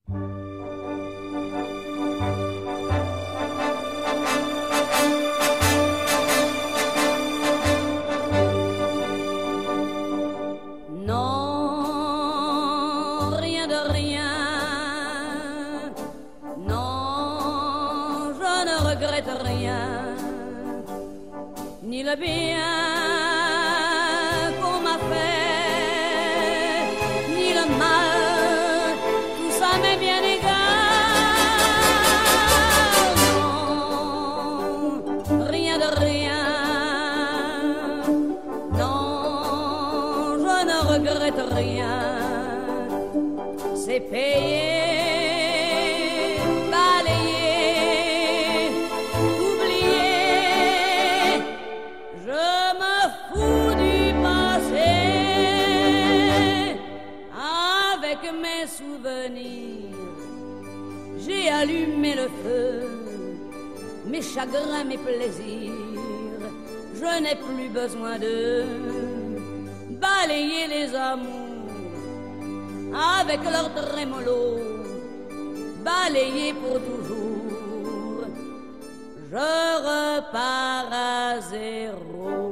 Ni le bien qu'on m'a fait, ni le mal, tout ça m'est bien égal. Non, rien de rien. Non, je ne regrette rien. C'est payé. Mes souvenirs, j'ai allumé le feu, mes chagrins, mes plaisirs, je n'ai plus besoin de balayer les amours avec leur trémolo, balayer pour toujours, je repars à zéro.